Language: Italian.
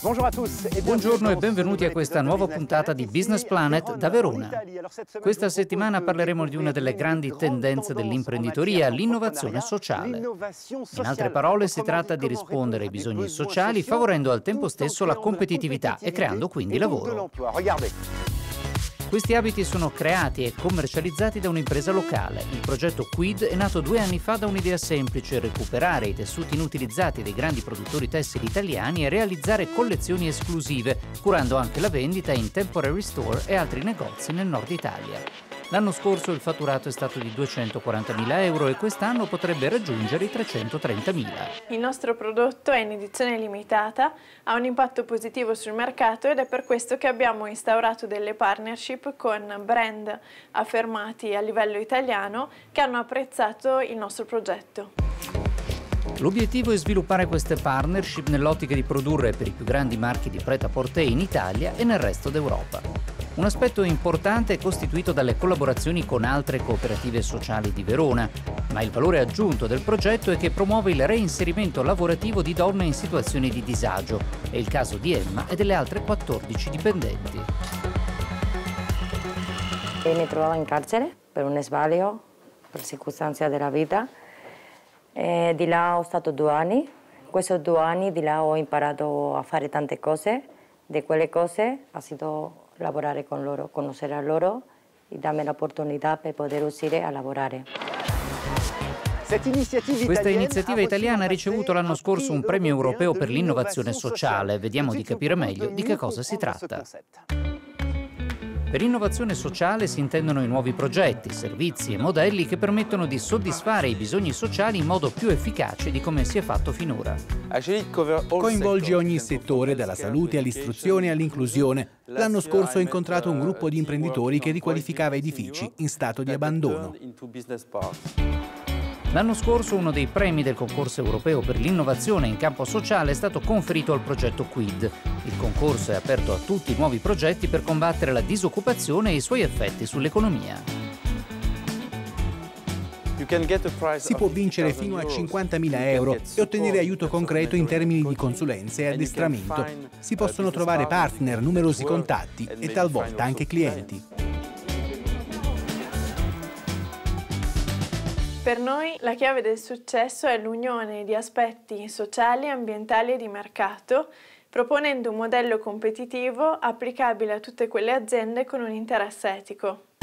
Buongiorno e benvenuti a questa nuova puntata di Business Planet da Verona. Questa settimana parleremo di una delle grandi tendenze dell'imprenditoria, l'innovazione sociale. In altre parole, si tratta di rispondere ai bisogni sociali, favorendo al tempo stesso la competitività e creando quindi lavoro. Questi abiti sono creati e commercializzati da un'impresa locale. Il progetto Quid è nato 2 anni fa da un'idea semplice: recuperare i tessuti inutilizzati dei grandi produttori tessili italiani e realizzare collezioni esclusive, curando anche la vendita in temporary store e altri negozi nel nord Italia. L'anno scorso il fatturato è stato di 240.000 euro e quest'anno potrebbe raggiungere i 330.000. Il nostro prodotto è in edizione limitata, ha un impatto positivo sul mercato ed è per questo che abbiamo instaurato delle partnership con brand affermati a livello italiano che hanno apprezzato il nostro progetto. L'obiettivo è sviluppare queste partnership nell'ottica di produrre per i più grandi marchi di pret-à-porter in Italia e nel resto d'Europa. Un aspetto importante è costituito dalle collaborazioni con altre cooperative sociali di Verona, ma il valore aggiunto del progetto è che promuove il reinserimento lavorativo di donne in situazioni di disagio. È il caso di Emma e delle altre 14 dipendenti. Mi trovavo in carcere per un sbaglio, per circostanze della vita. Di là ho stato 2 anni. In questi 2 anni di là ho imparato a fare tante cose. Di quelle cose ha stato lavorare con loro, conoscere loro e darmi l'opportunità per poter uscire a lavorare. Questa iniziativa italiana ha ricevuto l'anno scorso un premio europeo per l'innovazione sociale. Vediamo di capire meglio di che cosa si tratta. Per innovazione sociale si intendono i nuovi progetti, servizi e modelli che permettono di soddisfare i bisogni sociali in modo più efficace di come si è fatto finora. Coinvolge ogni settore, dalla salute all'istruzione all'inclusione. L'anno scorso ho incontrato un gruppo di imprenditori che riqualificava edifici in stato di abbandono. L'anno scorso uno dei premi del concorso europeo per l'innovazione in campo sociale è stato conferito al progetto Quid. Il concorso è aperto a tutti i nuovi progetti per combattere la disoccupazione e i suoi effetti sull'economia. Si può vincere fino a 50.000 euro e ottenere aiuto concreto in termini di consulenze e addestramento. Si possono trovare partner, numerosi contatti e talvolta anche clienti. Per noi la chiave del successo è l'unione di aspetti sociali, ambientali e di mercato, proponendo un modello competitivo applicabile a tutte quelle aziende con un interesse etico.